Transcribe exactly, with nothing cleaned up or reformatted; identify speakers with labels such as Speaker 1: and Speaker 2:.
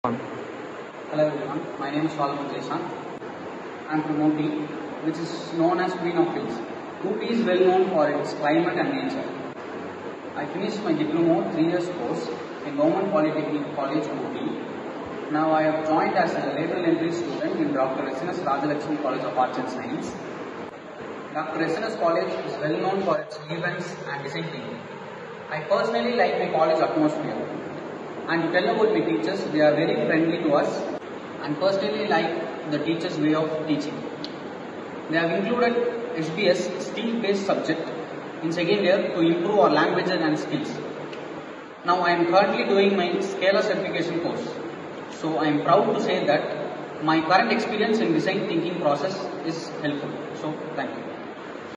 Speaker 1: Hello everyone, my name is Shalman Jaisant. I am from Ooty, which is known as Queen of Hills. Ooty is well known for its climate and nature. I finished my diploma three years course in Government Polytechnic College, Ooty. Now I have joined as a lateral entry student in Doctor S N S Rajalakshmi College of Arts and Science. Doctor S N S College is well known for its events and design thinking. I personally like my college atmosphere. And to tell about my teachers, they are very friendly to us and personally like the teachers' way of teaching. They have included S B S, skill-based subject, in second year to improve our languages and skills. Now I am currently doing my Scala certification course. So I am proud to say that my current experience in design thinking process is helpful. So thank you.